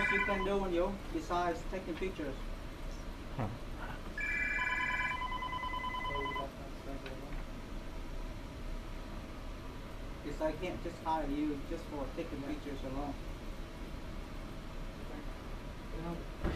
else you can do when you besides taking pictures? Huh. Because I can't just hire you just for taking pictures alone.